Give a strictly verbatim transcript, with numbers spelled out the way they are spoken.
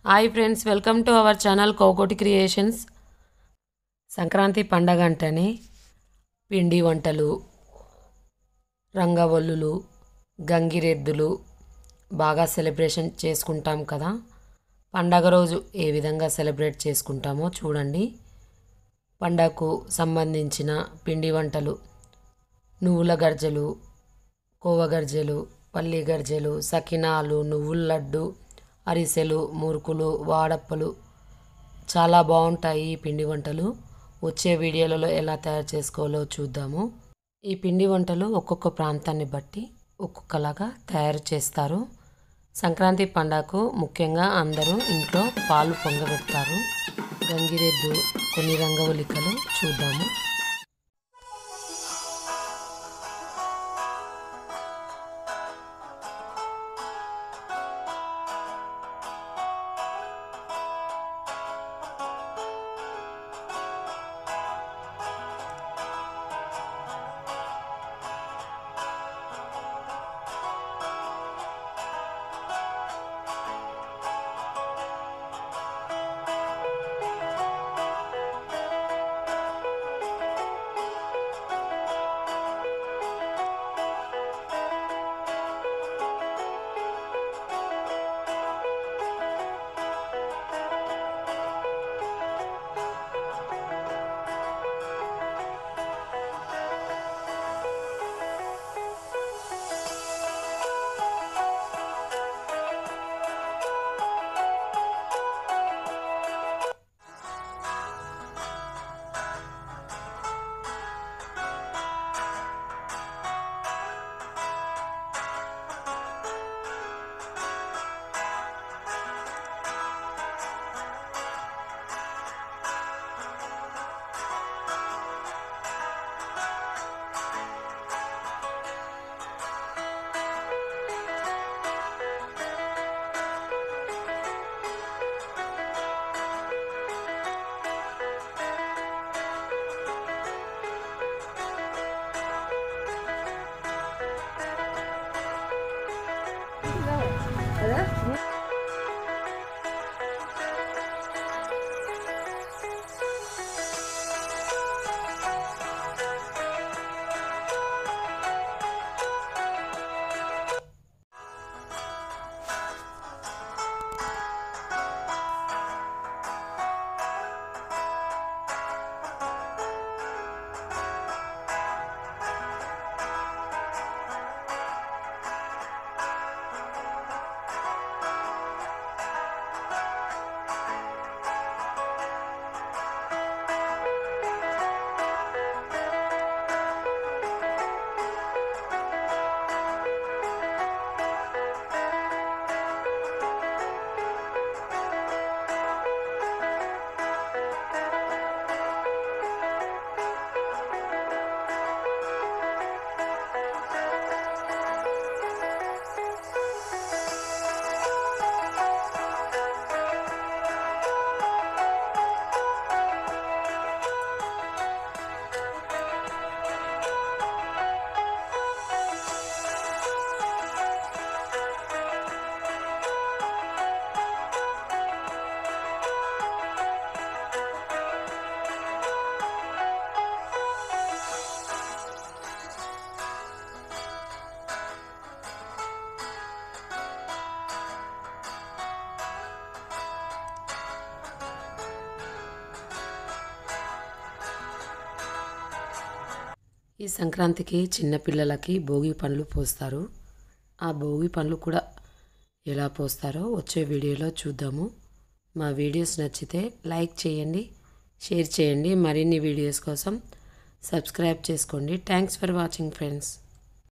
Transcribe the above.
Hi friends, welcome to our channel Kokoti creations. Sankranti పండగ అంటేనే పిండి వంటలు, రంగవల్లులు, గంగిరెద్దులు బాగా సెలబ్రేషన్ చేసుకుంటాం కదా. పండగ రోజు ఏ విధంగా సెలబ్రేట్ చేసుకుంటామో చూడండి. పండగకు సంబంధించిన పిండి వంటలు నువ్వుల గర్జలు, కోవ గర్జలు, పల్లి గర్జలు, సకినాలు, నువ్వుల లడ్డు, అరిసెలు, మురుకులు, వాడప్పలు చాలా బాగుంటాయి. ఈ పిండి వంటలు వచ్చే వీడియోలలో ఎలా తయారు చేసుకోవాలో చూద్దాము. ఈ పిండి వంటలు ఒక్కొక్క ప్రాంతాన్ని బట్టి ఒక్కొక్కలాగా తయారు చేస్తారు. సంక్రాంతి పండగకు ముఖ్యంగా అందరూ ఇంట్లో పాలు పొంగబెడతారు. గంగిరెద్దు కొన్ని రంగవల్లికలు చూద్దాము. ఈ సంక్రాంతికి చిన్నపిల్లలకి భోగి పండ్లు పోస్తారు. ఆ భోగి పండ్లు కూడా ఎలా పోస్తారో వచ్చే వీడియోలో చూద్దాము. మా వీడియోస్ నచ్చితే లైక్ చేయండి, షేర్ చేయండి. మరిన్ని వీడియోస్ కోసం సబ్స్క్రైబ్ చేసుకోండి. Thanks for watching friends.